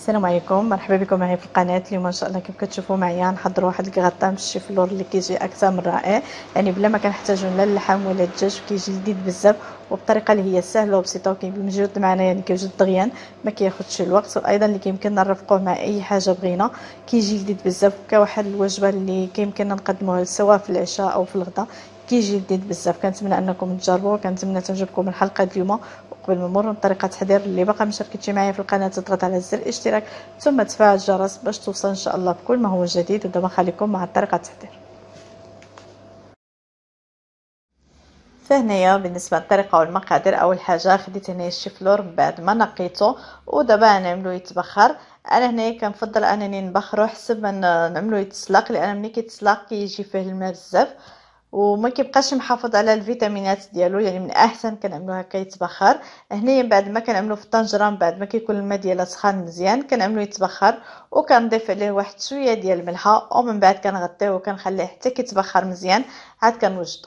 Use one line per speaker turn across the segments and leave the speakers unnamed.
السلام عليكم، مرحبا بكم معايا في القناه. اليوم ان شاء الله كيف كتشوفوا معايا نحضروا واحد الكغطان بالشيفلور اللي كيجي اكثر من رائع، يعني بلا ما كنحتاجوا لا اللحم ولا الدجاج، كيجي لذيذ بزاف وبطريقه اللي هي سهله وبسيطه وكيوجد معنا، يعني كيوجد دغيا ما كياخذش الوقت، وايضا اللي كيمكننا نرافقوه مع اي حاجه بغينا. كيجي لذيذ بزاف كواحد الوجبه اللي كيمكننا نقدموها سواء في العشاء او في الغداء. كيجي لذيذ بزاف. كنتمنى انكم تجربوه، كنتمنى تعجبكم الحلقه اليوم. وقبل ما نمر لطريقه التحضير، اللي باقا ما شاركتش معايا في القناه تضغط على زر الاشتراك ثم تفعل الجرس باش توصل ان شاء الله بكل ما هو جديد. ودابا خليكم مع طريقه التحضير. فهنايا بالنسبه للطريقه والمقادير، اول حاجه خديت هنايا الشيفلور بعد ما نقيته ودابا نعملو يتبخر. انا هنايا كنفضل انني نبخرو حسب ما نعملو يتسلق، لان ملي كيتسلق كيجي فيه الماء بزاف وما كيبقاش محافظ على الفيتامينات ديالو، يعني من احسن كنعملو هكا يتبخر. هنايا بعد ما كنعملو في الطنجره، من بعد ما كيكون الماء ديالها سخان مزيان كنعملو يتبخر، وكنضيف عليه واحد شويه ديال الملحه، ومن بعد كنغطيه وكنخليه حتى كيتبخر مزيان عاد كنوجدو.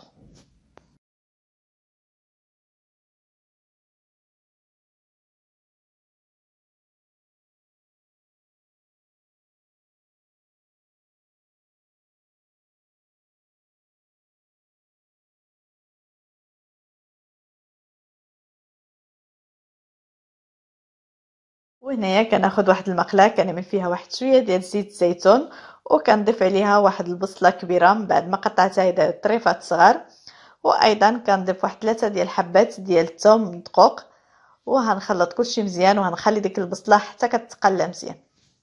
وهنايا كناخد واحد المقله كنعمل فيها واحد شويه ديال زيت الزيتون، وكنضيف عليها واحد البصله كبيره من بعد ما قطعتها الى طريفات صغار، وايضا كنضيف واحد 3 ديال الحبات ديال الثوم مدقوق، وهنخلط كلشي مزيان وهنخلي ديك البصله حتى كتقلى مزيان.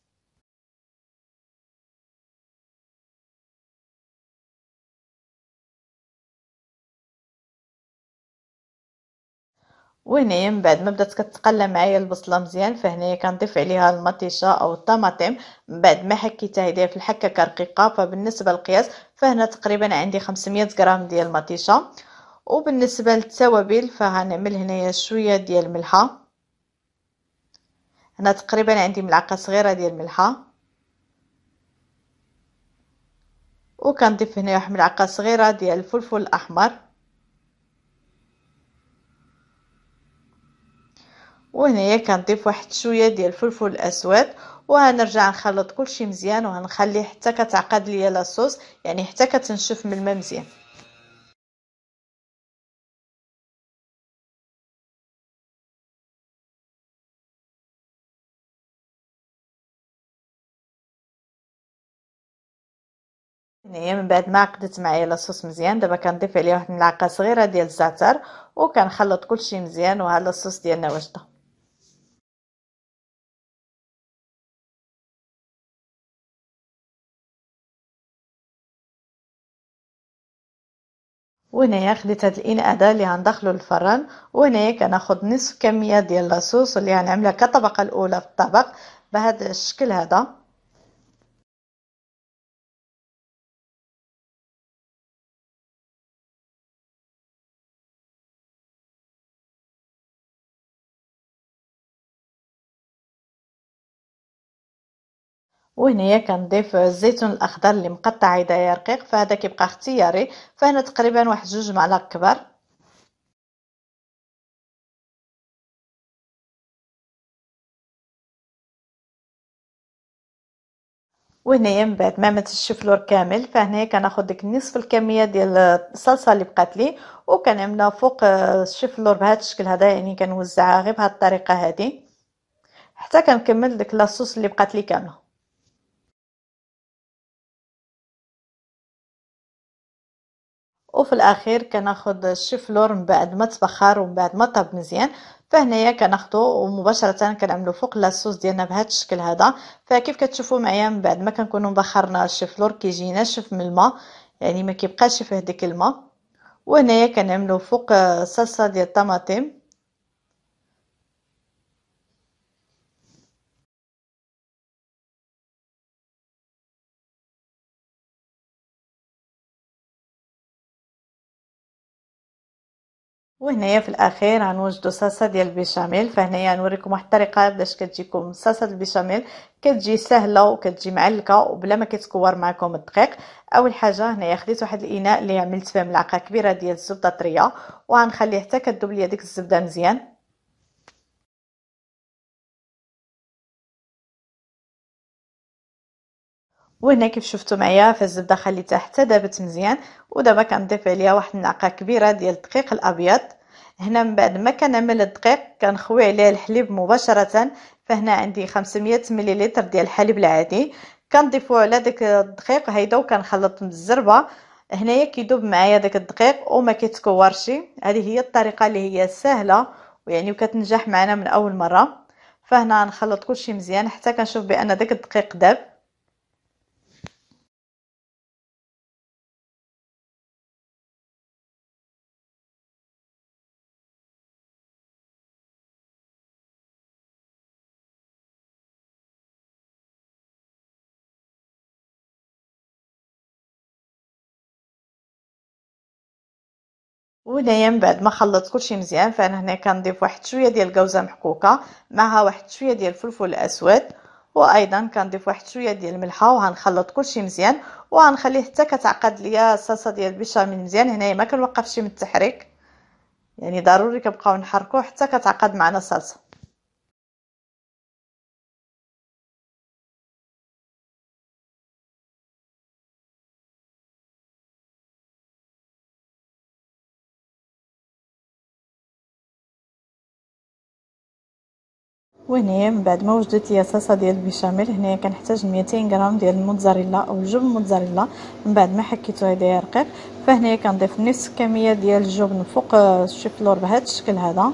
وهنايا من بعد ما بدات كتقلى معايا البصله مزيان، فهنايا كنضيف عليها المطيشه او الطماطم من بعد ما حكيتها هدايا في الحكه رقيقه. فبالنسبه للقياس فهنا تقريبا عندي 500 غرام ديال المطيشه. وبالنسبه للتوابل فهنعمل هنايا شويه ديال الملحه، هنا تقريبا عندي ملعقه صغيره ديال الملحه، وكنضيف هنا واحد ملعقه صغيره ديال الفلفل الاحمر، وهنايا كنضيف واحد شويه ديال الفلفل الاسود. وهنرجع نخلط كلشي مزيان وهنخليه حتى كتعقد ليا لاصوص، يعني حتى كتنشف من الماء مزيان. هنايا من بعد ما عقدت معايا لاصوص مزيان، دابا كنضيف عليه واحد الملعقه صغيره ديال الزعتر وكنخلط كلشي مزيان، وها لاصوص ديالنا واجده. وهنايا خديت هاد الاناء هذا اللي غندخلو للفران، وهنايا كناخد نصف كميه ديال لاصوص اللي غنعملها كطبقه الاولى في الطبق بهذا الشكل هذا. وهنايا كنضيف الزيتون الاخضر اللي مقطع هدايا رقيق، فهذا كيبقى اختياري، فهنا تقريبا واحد 2 معالق كبار. وهنايا من بعد ما عملت الشفلور كامل، فهنايا كناخد ديك نصف الكميه ديال الصلصه اللي بقات لي وكنعملها فوق الشفلور بهذا الشكل هذا، يعني كنوزعها غير بهذه الطريقه هذه حتى كنكمل ديك لاصوص اللي بقات لي كامله. وفي الاخير كناخد الشفلور من بعد ما تبخر ومن بعد ما طاب مزيان، فهنايا كناخدو ومباشره كنعملو فوق لاصوص ديالنا بهذا الشكل هذا. فكيف كتشوفوا معايا من بعد ما كنكونوا بخرنا الشفلور كيجي ناشف من الماء، يعني ما كيبقاش فيه ديك الماء. وهنايا كنعملو فوق صلصه ديال الطماطم. وهنايا في الاخير غنوجدو صلصه ديال البيشاميل. فهنايا نوريكم واحد الطريقه باش كتجيكم صلصه البيشاميل، كتجي سهله وكتجي معلكه وبلا ما كيتكور معكم الدقيق. اول حاجه هنايا خديت واحد الاناء اللي عملت فيه ملعقه كبيره ديال الزبده طريه، وغنخليه حتى كذوب ليا ديك الزبده مزيان. وهنا كيف شفتوا معايا فالزبده خليتها حتى دابت مزيان، ودابا كنضيف عليها واحد النعقه كبيره ديال الدقيق الابيض. هنا من بعد ما كنعمل الدقيق كنخوي عليه الحليب مباشره، فهنا عندي 500 مليلتر ديال الحليب العادي، كنضيفو على داك الدقيق هيدا وكنخلط بالزربه. هنايا كيدوب معايا داك الدقيق وما كيتكورش. هذه هي الطريقه اللي هي سهله ويعني وكتنجح معنا من اول مره. فهنا نخلط كلشي مزيان حتى كنشوف بان داك الدقيق داب. وهنايا من بعد ما خلطت كلشي مزيان، فانا هنا كنضيف واحد شويه ديال الكوزه محكوكه معها واحد شويه ديال الفلفل الاسود، وايضا كنضيف واحد شويه ديال الملحه، وغنخلط كلشي مزيان وغنخليه حتى كتعقد ليا الصلصه ديال البيشاميل مزيان. هنايا ما كنوقفش من التحريك، يعني ضروري كنبقاو نحركوه حتى كتعقد معنا الصلصه. وهنايا من بعد ما وجدت ليا صلصه ديال البيشاميل، هنايا كنحتاج 200 غرام ديال الموتزاريلا او الجبن الموتزاريلا. من بعد ما حكيتو هذايا رقيق، فهنايا كنضيف نصف كميه ديال الجبن فوق الشيفلور بهذا الشكل هذا.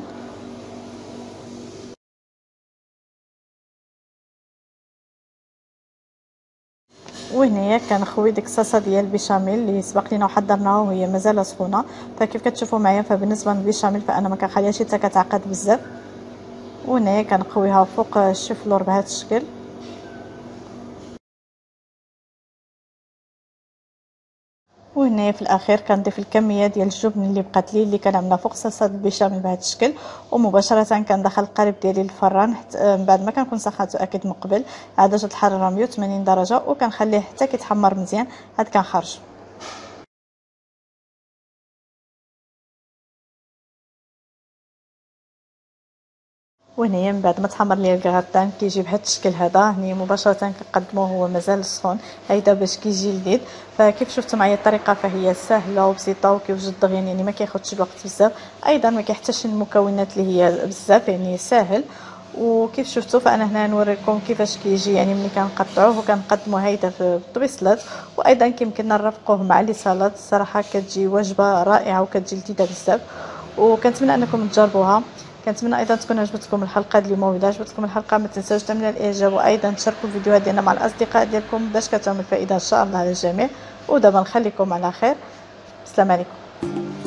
وهنايا كنخوي ديك الصلصه ديال البيشاميل اللي سبق لينا وحضرناها وهي مازال سخونه. فكيف كتشوفوا معايا فبالنسبه للبيشاميل فانا ما كنخليهاش حتى كتعقد بزاف. وهنايا كنقويها فوق الشيفلور بهذا الشكل. وهنايا في الاخير كنضيف الكميه ديال الجبن اللي بقات لي اللي كنعملها فوق صلصه البيشاميل بهذا الشكل، ومباشره كندخل القالب ديالي للفران حتى من بعد ما كنكون سخنته اكيد مقبل على درجه الحراره 180 درجه، وكنخليه حتى كيتحمر مزيان عاد كنخرج. وهنايا من بعد ما تحمر ليا الكغطان كيجي بهذا الشكل هذا. هني مباشره كنقدموه هو مازال سخون هيدا باش كيجي لذيذ. فكيف شفتوا معايا الطريقه فهي سهله وبسيطه وكيوجد دغيا، يعني ما كياخذش الوقت بزاف، ايضا ما كيحتاجش المكونات اللي هي بزاف، يعني ساهل. وكيف شفتوا فانا هنا نوريكم كيفاش كيجي، يعني ملي كنقطعوه وكنقدموا هيدا في الطبيسلات، وايضا كيمكننا نرافقوه مع لي سلطات. الصراحه كتجي وجبه رائعه وكتجي لذيذه بزاف، وكنتمنى انكم تجربوها. كنتمنى ايضا تكون عجبتكم الحلقه اليوم، واذا عجبتكم الحلقه ما تنساوش تعملوا الاعجاب، وايضا تشاركوا الفيديوهات ديالنا مع الاصدقاء ديالكم باش كتعم الفائده ان شاء الله على الجميع. ودابا نخليكم على خير، السلام عليكم.